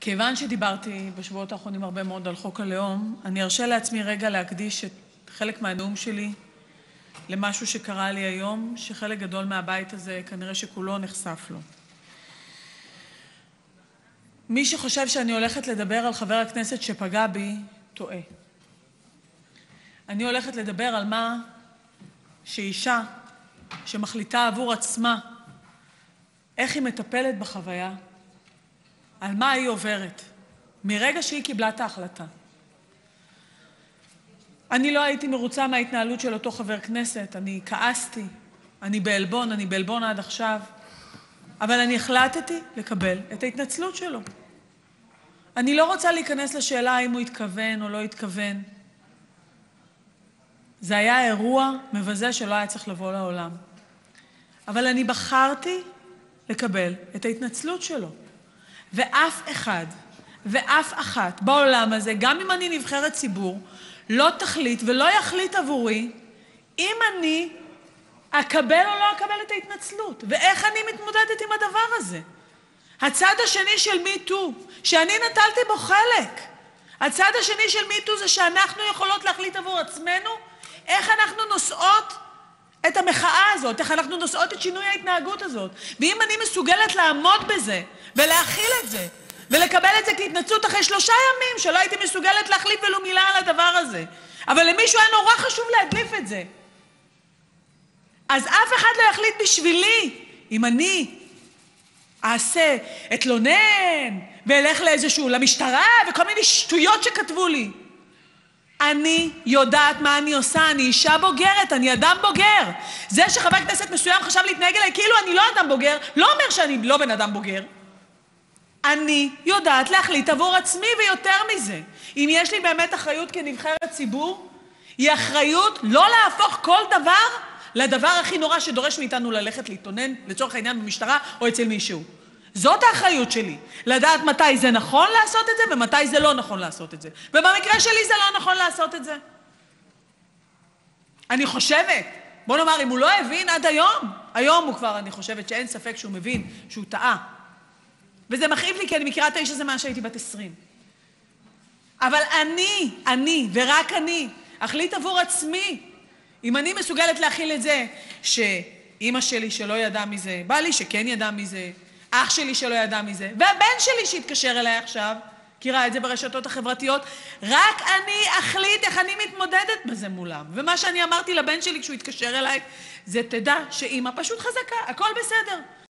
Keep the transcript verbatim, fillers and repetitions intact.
כיוון שדיברתי בשבועות האחרונים הרבה מאוד על חוק הלאום, אני ארשה לעצמי רגע להקדיש את חלק מהנאום שלי למשהו שקרה לי היום, שחלק גדול מהבית הזה כנראה שכולו נחשף לו. מי שחושב שאני הולכת לדבר על חבר הכנסת שפגע בי, טועה. אני הולכת לדבר על מה שאישה שמחליטה עבור עצמה איך היא מטפלת בחוויה, על מה היא עוברת, מרגע שהיא קיבלה את ההחלטה. אני לא הייתי מרוצה מההתנהלות של אותו חבר כנסת, אני כעסתי, אני בעלבון, אני בעלבון עד עכשיו, אבל אני החלטתי לקבל את ההתנצלות שלו. אני לא רוצה להיכנס לשאלה האם הוא התכוון או לא התכוון. זה היה אירוע מבזה שלא היה צריך לבוא לעולם. אבל אני בחרתי לקבל את ההתנצלות שלו. ואף אחד ואף אחת בעולם הזה, גם אם אני נבחרת ציבור, לא תחליט ולא יחליט עבורי אם אני אקבל או לא אקבל את ההתנצלות. ואיך אני מתמודדת עם הדבר הזה. הצד השני של מיטו, שאני נטלתי בו חלק. הצד השני של מיטו זה שאנחנו יכולות להחליט עבור עצמנו איך אנחנו נושאות את המחאה הזאת, איך אנחנו נושאות את שינוי ההתנהגות הזאת. ואם אני מסוגלת לעמוד בזה ולהכיל את זה ולקבל את זה כהתנצלות אחרי שלושה ימים שלא הייתי מסוגלת להחליט ולו מילה על הדבר הזה. אבל למישהו היה נורא חשוב להדליף את זה. אז אף אחד לא יחליט בשבילי אם אני אעשה אתלונן ואלך לאיזשהו, למשטרה וכל מיני שטויות שכתבו לי. אני יודעת מה אני עושה, אני אישה בוגרת, אני אדם בוגר. זה שחבר כנסת מסוים חשב להתנהג אליי כאילו אני לא אדם בוגר, לא אומר שאני לא בן אדם בוגר. אני יודעת להחליט עבור עצמי, ויותר מזה. אם יש לי באמת אחריות כנבחרת ציבור, היא אחריות לא להפוך כל דבר לדבר הכי נורא שדורש מאיתנו ללכת להתלונן לצורך העניין במשטרה או אצל מישהו. זאת האחריות שלי, לדעת מתי זה נכון לעשות את זה ומתי זה לא נכון לעשות את זה. ובמקרה שלי זה לא נכון לעשות את זה. אני חושבת, בוא נאמר, אם הוא לא הבין עד היום, היום הוא כבר, אני חושבת שאין ספק שהוא מבין, שהוא טעה. וזה מכאיב לי כי אני מכירה את האיש הזה מאז שהייתי בת עשרים. אבל אני, אני ורק אני, אחליט עבור עצמי, אם אני מסוגלת להכיל את זה שאימא שלי שלא ידע מזה, בא לי שכן ידע מזה, אח שלי שלא ידע מזה, והבן שלי שהתקשר אליי עכשיו, כי ראה את זה ברשתות החברתיות, רק אני אחליט איך אני מתמודדת בזה מולם. ומה שאני אמרתי לבן שלי כשהוא התקשר אליי, זה תדע שאימא פשוט חזקה, הכל בסדר.